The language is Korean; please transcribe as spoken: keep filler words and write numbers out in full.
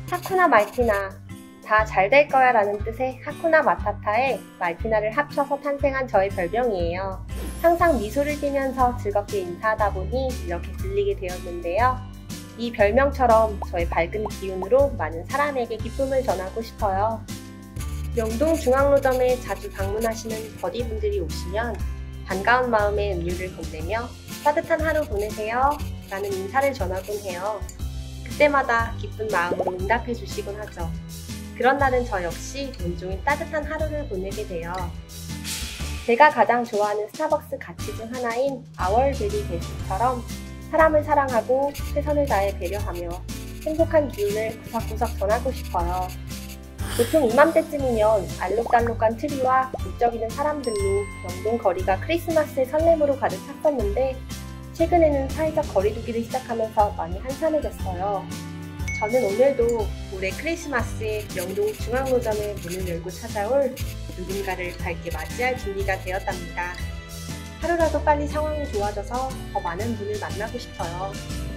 하쿠나 말티나, 다 잘 될 거야 라는 뜻의 하쿠나 마타타에 말티나를 합쳐서 탄생한 저의 별명이에요. 항상 미소를 띠면서 즐겁게 인사하다 보니 이렇게 들리게 되었는데요. 이 별명처럼 저의 밝은 기운으로 많은 사람에게 기쁨을 전하고 싶어요. 명동 중앙로점에 자주 방문하시는 버디분들이 오시면 반가운 마음에 음료를 건네며 따뜻한 하루 보내세요 라는 인사를 전하곤 해요. 그때마다 기쁜 마음으로 응답해 주시곤 하죠. 그런 날은 저 역시 온종일 따뜻한 하루를 보내게 돼요. 제가 가장 좋아하는 스타벅스 가치 중 하나인 아월 베리 베스트처럼 사람을 사랑하고 최선을 다해 배려하며 행복한 기운을 구석구석 전하고 싶어요. 보통 이맘때쯤이면 알록달록한 트리와 북적이는 사람들로 명동 거리가 크리스마스의 설렘으로 가득 찼었는데 최근에는 사회적 거리두기를 시작하면서 많이 한산해졌어요. 저는 오늘도 올해 크리스마스에 명동 중앙로점에 문을 열고 찾아올 누군가를 밝게 맞이할 준비가 되었답니다. 하루라도 빨리 상황이 좋아져서 더 많은 분을 만나고 싶어요.